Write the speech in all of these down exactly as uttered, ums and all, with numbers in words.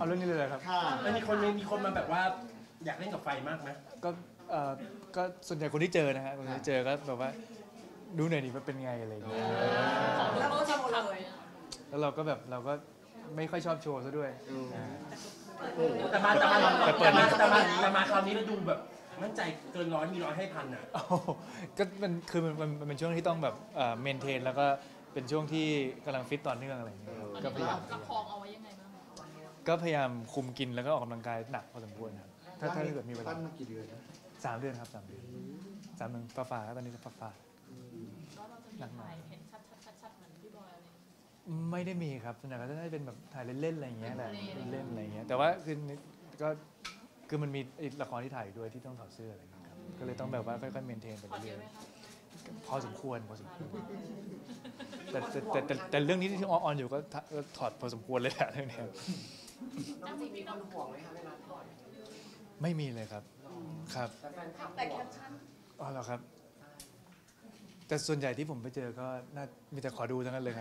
เรื่องนี้เลยครับมันมีคนมีคนมาแบบว่าอยากเล่นกับไฟมากไหมก็เอ่อก็ส่วนใหญ่คนที่เจอนะฮะคนที่เจอก็แบบว่าดูหน่อยดิว่าเป็นไงอะไรอย่างเงี้ยแล้วก็ทำเลยแล้วเราก็แบบเราก็ไม่ค่อยชอบโชว์ซะด้วยแต่มาแต่มาแต่เปิดมาแต่มาแต่มาคราวนี้เราดูแบบมั่นใจเกินร้อยมีร้อยให้พันอ่ะก็มันคือมันมันเป็นช่วงที่ต้องแบบเอ่อเมนเทนแล้วก็เป็นช่วงที่กำลังฟิตต่อเนื่องอะไรอย่างเงี้ยก็พยายามประคองเอาไว้ยังไงบ้างก็พยายามคุมกินแล้วก็ออกกำลังกายหนักพอสมควรครับถ้าถ้าเกิดมีเวลามากี่เดือนนะสามเดือนครับสามเดือนสามเดือนฝ่าฝ่าตอนนี้ฝ่าฝ่าหนักหน่อยเห็นชัดชัดชัดเหมือนพี่บอยอะไรไม่ได้มีครับส่วนใหญ่ก็จะได้เป็นแบบถ่ายเล่นๆอะไรอย่างเงี้ยแหละเล่นๆอะไรอย่างเงี้ยแต่ว่าคือก็คือมันมีละครที่ถ่ายด้วยที่ต้องถอดเสื้ออะไรอย่างเงี้ยครับก็เลยต้องแบบว่าค่อยๆเมนเทนไปเรื่อยๆพอสมควรพอสมควรแต่แต่แต่แต่เรื่องนี้ที่ออนอยู่ก็ถอดพอสมควรเลยแหละเรื่องนี้จริงๆมีคนห่วงไหมคะเวลาถอดไม่มีเลยครับครับแต่แคปชั่นอ๋อเหรอครับแต่ส่วนใหญ่ที่ผมไปเจอก็น่ามีแต่ขอดูทั้งนั้นเลยครับ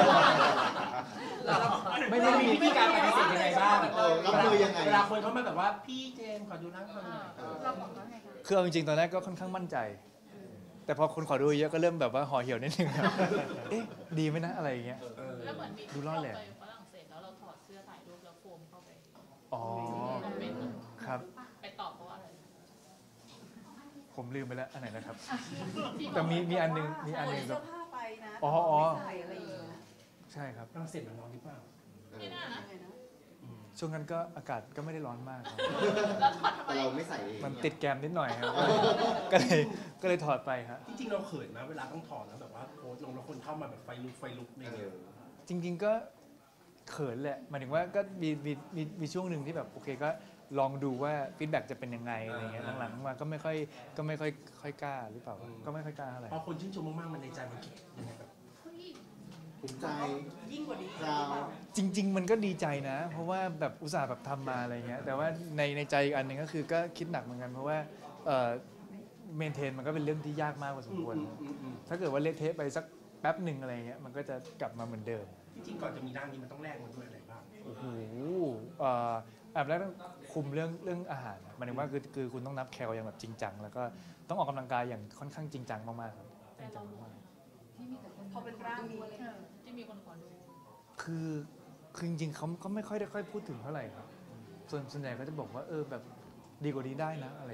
ไม่ได้มีวิธีการปฏิเสธยังไงบ้างรับมือยังไงเวลาคนเขามาแบบว่าพี่เจมขอดูร่างคนหน่อยเราบอกว่าไงคะคือเอาจริงๆตอนแรกก็ค่อนข้างมั่นใจแต่พอคนขอดูเยอะก็เริ่มแบบว่าห่อเหี่ยวนิดนึงครับเอ๊ะดีไหมนะอะไรอย่างเงี้ยแล้วเหมือนมีดูรอดแหละไปฝรั่งเศสแล้วเราถอดเสื้อถ่ายรูปแล้วโฟมเข้าไปอ๋อครับไปตอบเพราะอะไรผมลืมไปแล้วอันไหนนะครับแต่มีมีอันนึงมีอันนึงเสื้อผ้าไปนะอ๋ออ๋อใช่ครับฝรั่งเศสมันร้อนหรือเปล่าไม่น่านะช่วงนั้นก็อากาศก็ไม่ได้ร้อนมากแต่เราไม่ใส่มันติดแกมนิดหน่อยครับก็เลยก็เลยถอดไปครับจริงๆเราเขินนะเวลาต้องถอดแล้วแบบว่าโพสลงแล้วคนเข้ามาแบบไฟลุกไฟลุกอะไรเงี้ยจริงๆก็เขินแหละหมายถึงว่าก็มีมีมีมีช่วงหนึ่งที่แบบโอเคก็ลองดูว่าฟีดแบ็กจะเป็นยังไงอะไรเงี้ยหลังๆมาก็ไม่ค่อยก็ไม่ค่อยค่อยกล้าหรือเปล่าก็ไม่ค่อยกล้าอะไรพอคนชื่นชมมากๆมันในใจมันคิดยังไงแบบภูมิใจยิ่งกว่านี้จริงๆมันก็ดีใจนะเพราะว่าแบบอุตส่าห์แบบทำมาอะไรเงี้ยแต่ว่าในในใจอีกอันหนึ่งก็คือก็คิดหนักเหมือนกันเพราะว่าเอ่อเมนเทนมันก็เป็นเรื่องที่ยากมากพอสมควรถ้าเกิดว่าเละเทะไปสักแป๊บหนึ่งอะไรเงี้ยมันก็จะกลับมาเหมือนเดิมจริงๆก่อนจะมีร่างนี้มันต้องแลกมันด้วยอะไรบ้างโอ้โหแบบแรกต้องคุมเรื่องเรื่องอาหารหมายถึงว่าคือคือคุณต้องนับแคลอย่างแบบจริงจังแล้วก็ต้องออกกำลังกายอย่างค่อนข้างจริงจังมากๆครับจริงจังมากพอเป็นร่างนี้ที่มีคนขอดูคือคือจริงๆเขาก็ไม่ค่อยได้ค่อยพูดถึงเท่าไหร่ครับส่วนส่วนใหญ่ก็จะบอกว่าเออแบบดีกว่านี้ได้นะอะไร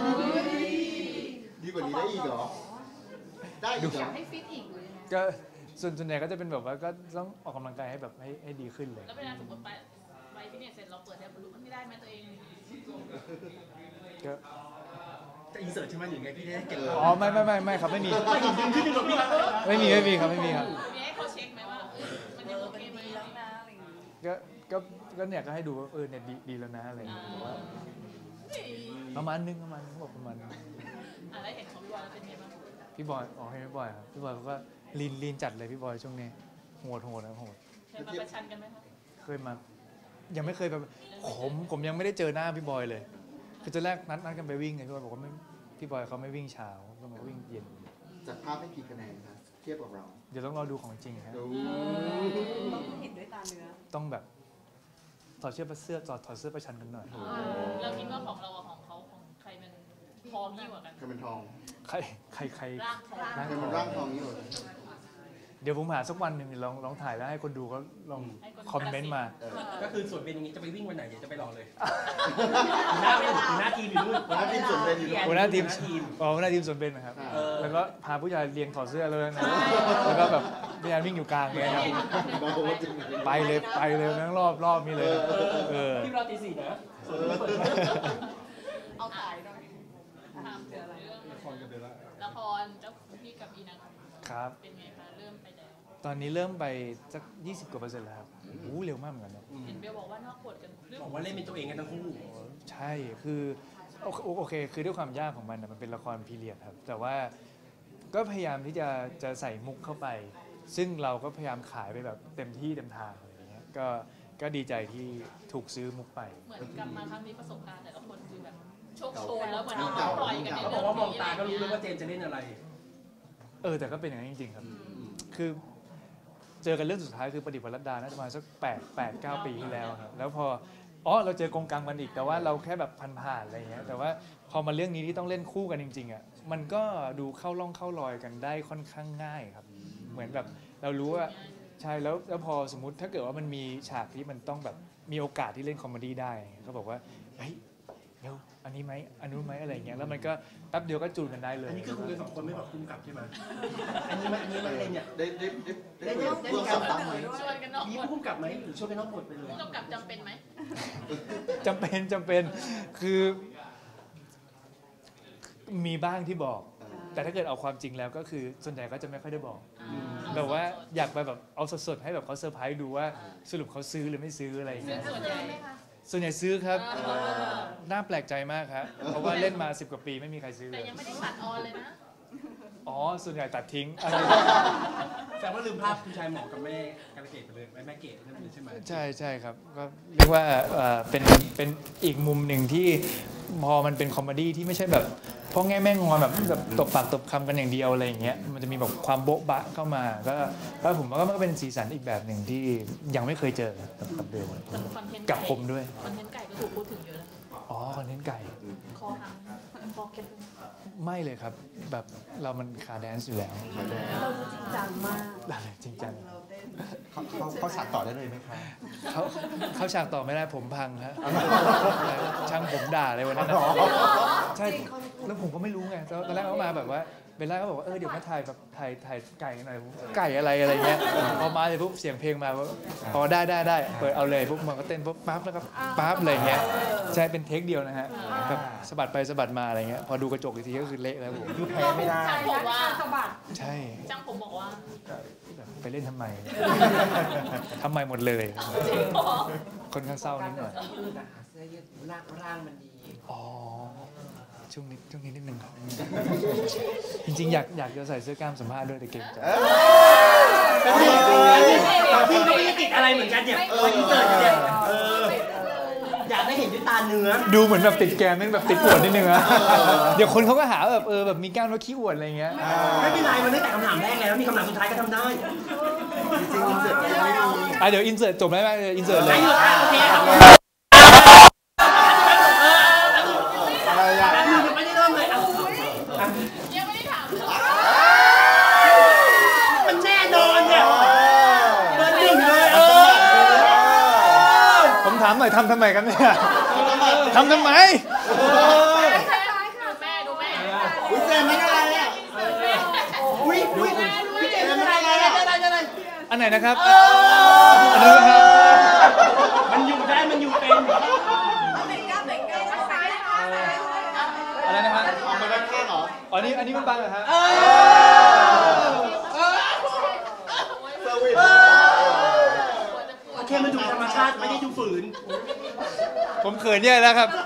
ดีกว่านี้ได้อีกเหรอได้อีกเหรออยากให้ฟิตอีกเลยก็ส่วนส่วนใหญ่ก็จะเป็นแบบว่าก็ต้องออกกำลังกายให้แบบให้ให้ดีขึ้นเลยแล้วเวลาสมมติไปไปฟิตเนสเสร็จเราเปิดแอปรู้มันไม่ได้ไหมตัวเองก็จะอินเสิร์ตใช่ไหมหรือไงพี่ได้เก็บอ๋อไม่ไม่ไม่ไม่ครับไม่มีไม่มีไม่มีครับไม่มีครับมีให้เขาเช็คไหมว่ามันยังโอเคไหมแล้วนะอะไรอย่างงี้ก็ก็ก็เนี่ยก็ให้ดูว่าเออเนี่ยดีดีแล้วนะอะไรอย่างเงี้ยว่าประมาณนึงประมาณเขาบอกประมาณอ่ะแล้วเห็นของพี่บอยเป็นไงบ้างพี่บอยอ๋อให้พี่บอยครับพี่บอยเขาก็ลีนลีนจัดเลยพี่บอยช่วงนี้โหดโหดนะโหดเคยมาประชันกันไหมคะเคยมายังไม่เคยแบบผมผมยังไม่ได้เจอหน้าพี่บอยเลยคือจะแรกนัดนัดกันไปวิ่งไงพี่บอยบอกว่าไม่พี่บอยเขาไม่วิ่งเช้าต้องมาวิ่งเย็นจัดภาพให้กี่คะแนนครับเทียบกับเราเดี๋ยวต้องรอดูของจริงครับต้องเห็นด้วยตาเนื้อต้องแบบถอดเสื้อเสื้อถอดถอดเสื้อประชันกันหน่อยเราคิดว่าของเราของเขาของใครมันทองยิ่งกว่ากันใครเป็นทองใครใครใครร่างทองใครเป็นร่างทองยิ่งกว่าเดี๋ยวผมหาสักวันหนึ่งลองลองถ่ายแล้วให้คนดูก็ลองคอมเมนต์มาก็คือส่วนเป็นอย่างนี้จะไปวิ่งวันไหนเดี๋ยวจะไปรอเลยหน้าหน้าทีมอยู่นู่นหน้าทีมส่วนเป็นอยู่หัวหน้าทีมอ๋อหัวหน้าทีมส่วนเป็นนะครับแล้วก็พาผู้ชายเรียงถอดเสื้อเลยนะแล้วก็แบบพี่แอนวิ่งอยู่กลางเลยครับไปเลยไปเลยทั้งรอบรอบนี้เลยเออทีมเราตีสี่นะเอาถ่ายหน่อยทำเจออะไรละครกับเดล่าละครเจ้าพี่กับอีนังครับเป็นไงคะเริ่มไปแล้วตอนนี้เริ่มไปสักยี่สิบกว่าเปอร์เซ็นต์แล้วครับโอ้เร็วมากเหมือนกันเนาะเห็นเบลบอกว่านอกบทกันบอกว่าเล่นเป็นตัวเองกันทั้งคู่ใช่คือโอเคคือด้วยความยากของมันมันเป็นละครพีเรียดครับแต่ว่าก็พยายามที่จะจะใส่มุกเข้าไปซึ่งเราก็พยายามขายไปแบบเต็มที่เต็มทางอะไรอย่างเงี้ยก็ก็ดีใจที่ถูกซื้อมุกไปเหมือนกลับมาครั้งนี้ประสบการณ์แต่ละคนคือแบบโชคโชนแล้วเหมือนเราปล่อยกันในเรื่องนี้เขาบอกว่ามองตาก็รู้เลยว่าเจนจะเล่นอะไรเออแต่ก็เป็นอย่างนั้นจริงๆครับคือเจอกันเรื่องสุดท้ายคือประดิษฐ์วรัตดาน่าจะมาสักแปดแปดเก้าปีที่แล้วครับแล้วพออ๋อเราเจอกงกังกันอีกแต่ว่าเราแค่แบบผ่านๆอะไรอย่างเงี้ยแต่ว่าพอมาเรื่องนี้ที่ต้องเล่นคู่กันจริงๆอ่ะมันก็ดูเข้าร่องเข้ารอยกันได้ค่อนข้างง่ายครับเหมือนแบบเรารู้ว่าใช่แล้วแล้วพอสมมุติถ้าเกิดว่ามันมีฉากที่มันต้องแบบมีโอกาสที่เล่นคอมเมดี้ได้ก็บอกว่าเฮ้ยเดี๋ยวอันนี้ไหมอันนู้นไหมอะไรเงี้ยแล้วมันก็แป๊บเดียวก็จูนกันได้เลยอันนี้คือคุยกันสองคนไม่แบบคุ้มกับใช่ไหมอันนี้มันอันนี้มันเลยเนี่ยได้ได้ได้ได้คุยกับผู้กำกับบ้างไหมชวนกันนอกมีบทคุ้มกับไหมหรือช่วยกันนอกบทไปเลยผู้กำกับจำเป็นไหมจำเป็นจำเป็นคือมีบ้างที่บอก แต่ถ้าเกิดเอาความจริงแล้วก็คือส่วนใหญ่ก็จะไม่ค่อยได้บอกแบบว่าอยากไปแบบเอาสดๆให้แบบเขาเซอร์ไพรส์ดูว่าสรุปเขาซื้อหรือไม่ซื้ออะไรอย่างเงี้ยส่วนใหญ่ส่วนใหญ่ซื้อครับเออน่าแปลกใจมากครับเพราะว่าเล่นมาสิบกว่าปีไม่มีใครซื้อเลแต่ยยังไม่ได้ตัดออนเลยนะอ๋อส่วนใหญ่ตัดทิ้งอะไรแต่ว่าลืมภาพคุณชายหมอกับแม่กาลเกตไปเลยแม่เกตนั่นเลยใช่ไหมใช่ใช่ครับก็เรียกว่าเอ่อเป็นเป็นอีกมุมหนึ่งที่พอมันเป็นคอมเมดี้ที่ไม่ใช่แบบพ่อแง่แม่งอนแบบแบบตบปากตบคำกันอย่างเดียวอะไรอย่างเงี้ยมันจะมีแบบความโบ๊ะบะเข้ามาก็ก็ผมว่าก็มันก็เป็นสีสันอีกแบบหนึ่งที่ยังไม่เคยเจอกับกับเบลแต่คอนเทนต์กับผมด้วยคอนเทนต์ไก่ก็ถูกพูดถึงเยอะนะอ๋อคอนเทนต์ไก่คอหักคอเคล็ดไม่เลยครับแบบเรามันขาแดนซ์อยู่แล้วเราจริงจังมากเราเลยจริงจังเขาเขาเขาฉากต่อได้เลยไหมคะเขาเขาฉากต่อไม่ได้ผมพังฮะช่างผมด่าเลยวันนั้นนะใช่แล้วผมก็ไม่รู้ไงตอนแรกเขามาแบบว่าเบลล่าก็บอกว่าเออเดี๋ยวมาถ่ายแบบถ่ายถ่ายไก่หน่อยไก่อะไรอะไรเงี้ยพอมาเลยปุ๊บเสียงเพลงมาปุ๊บพอได้ได้ได้เปิดเอาเลยปุ๊บมันก็เต้นปุ๊บปั๊บแล้วก็ปั๊บอะไรเงี้ยใช่เป็นเทคเดียวนะฮะแบบสะบัดไปสะบัดมาอะไรเงี้ยพอดูกระจกอีกทีก็คือเละแล้วผมคือแพ้ไม่ได้ช่างผมว่าสะบัดใช่ช่างผมบอกว่าแบบไปเล่นทำไมทำไมหมดเลยจริงเหรอค่อนข้างเศร้านิดหน่อยยืดนะคะเสื้อยืดร่างร่างมันดีอ๋อช่วงนี้ช่วงนี้นิดนึงครับจริงๆอยากอยากจะใส่เสื้อกล้ามสัมภาษณ์ด้วยแต่เก่งใจพี่ก็ไม่ได้ติดอะไรเหมือนกันเนี่ยเอออินเสิร์ตเนี่ยเอออยากได้เห็นด้วยตาเนื้อดูเหมือนแบบติดแกมนี่แบบติดอวดนิดนึงอะเดี๋ยวคนเขาก็หาว่าแบบเออแบบมีกล้ามแล้วขี้อวดอะไรเงี้ยไม่เป็นไรมันตั้งแต่คำถามแรกแล้วมีคำถามสุดท้ายก็ทำได้จริงๆอินเสิร์ตยังไม่มีอ่ะเดี๋ยวอินเสิร์ตจบได้ไหมอินเสิร์ตเลยโอเคครับอะไรอ่ะแล้วมือยังไม่ได้เริ่มเลยอ่ะยังไม่ได้ถามเลยมันแน่นอนเนี่ยเบอร์หนึ่งเลยเออผมถามหน่อยทำทำไมกันเนี่ยทำทำไมดูแม่ดูแม่อุ้ยเจมส์ไม่ได้อะไรอ่ะอุ้ยอุ้ยพี่เจมส์เป็นอะไรเนี่ยอะไรอะไรอันไหนนะครับอันนี้นะครับมันอยู่ได้มันอยู่เป็นอะไรนะฮะเอามาด้านข้างเหรออ๋อนี่อันนี้มันบังเหรอฮะเออเซอร์วิสโอเคมันดูธรรมชาติไม่ได้ดูฝืนผมเขินแย่แล้วครับ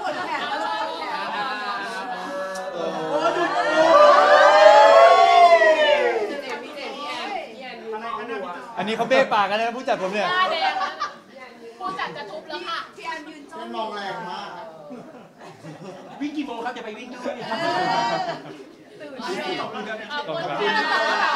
โอ้ดูอันนี้เขาเบ้ปากกันนะผู้จัดผมเนี่ยหน้าแดงผู้จัดจะทุบแล้วค่ะมันมองแรงมากวิ่งกี่โมงครับจะไปวิ่งด้วยขอบคุณค่ะ